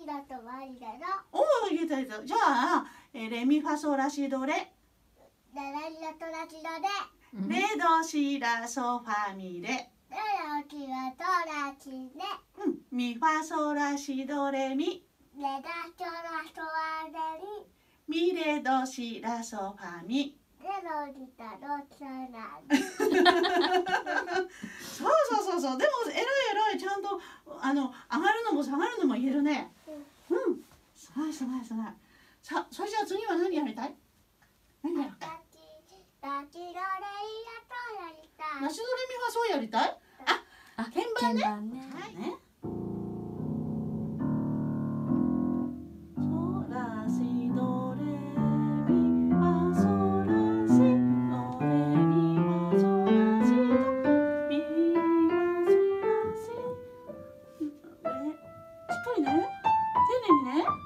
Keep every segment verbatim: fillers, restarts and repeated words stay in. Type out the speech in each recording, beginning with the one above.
キだとマリだの。 おお、言えた言えた。じゃあ、えレミファソラシドレ。 レラリラトラジドで。 レドシラソファミレ。 レラキラトラジで。 うん、ミファソラシドレミ。 レダチョラソワレミレドシラソファミ。 リ。レロリタロツラリ。 そうそうそうそう。でも偉い偉い、ちゃんとあの上がるのも下がるのも言えるね。うん、すごいすごいすごい。さあ、それじゃあ次は何やりたい？何やりたい？ ラチドレイラトラリタ。 ラシドレミファソやりたい？あ、 あ、 鍵盤ね。 鍵盤ね。 はいね。ソラシドレミファソラシドレミファソラシドミファソラシ。え、しっかりね。丁寧にね。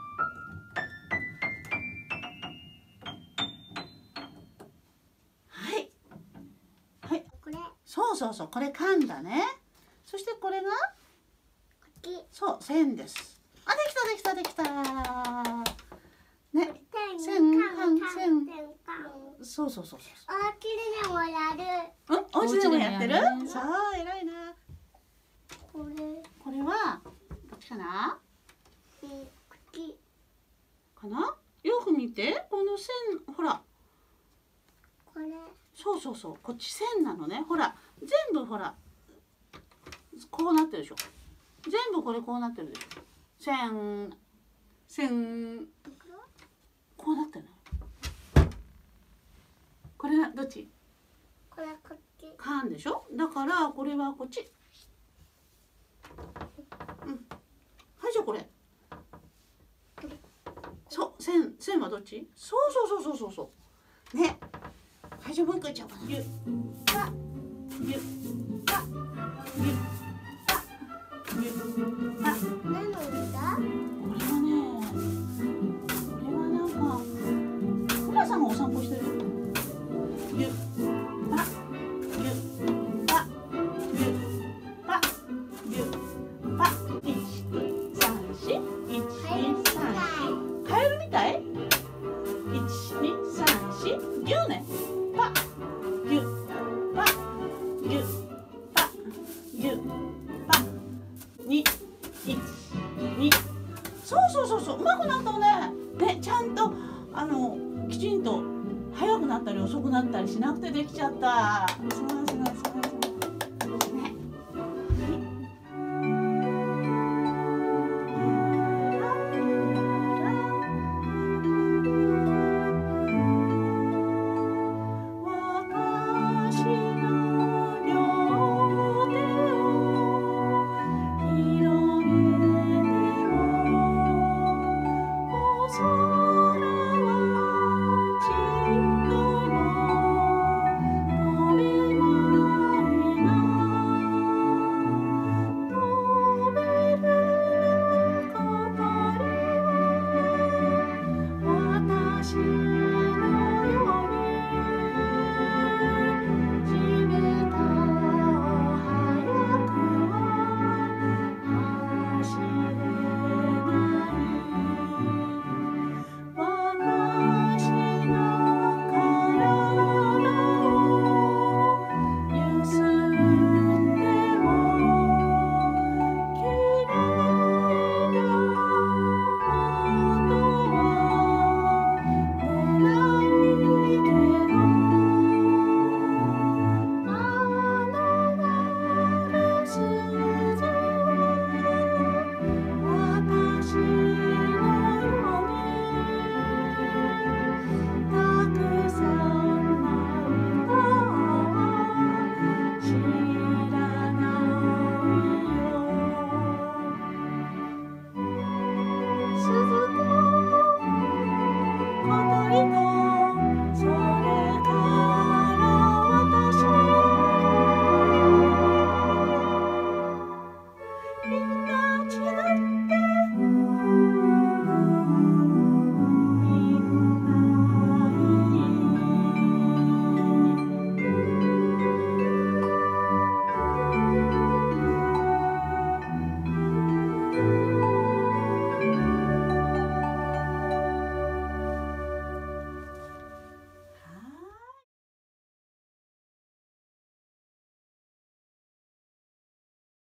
はい。はい。 これ。 そうそうそう、これ缶だね。そしてこれが。そう、線です。あ、できたできたできた。ね、線、缶、線。そうそうそうそう。 お家でもやる。 うん、お家でもやってる。 お家でもやるねそう、偉いな。 これ。 これは、どっちかな。 口。 かな。よく見て、この線、ほら。 これ。 そうそうそう、こっち線なのね。ほら、全部ほら。こうなってるでしょ。全部これこうなってるでしょ。線、線。こうなってるの。これはどっち？ これこっち。 缶でしょ。だからこれはこっち。うん。はい、じゃあこれ。そう、線、線はどっち？そうそうそうそうそうそう。ね。はい、じゃあもう一個いっちゃおうかな。ゆっぱ、ゆっぱ、ゆっぱ、ゆっぱ。 何の歌？ これはね、これはなんかクマさんがお散歩してる。ゆっぱ、ゆっぱ、ゆっぱ、ゆっぱ。一二三四、一二三四。カエルみたい？一二三四、牛ね。ぱ、ゆっぱ、ゆっぱ、ゆっぱ。二、一、二。そうそうそうそう、うまくなったね。ね、ちゃんとあのきちんと速くなったり遅くなったりしなくてできちゃった。素晴らしい。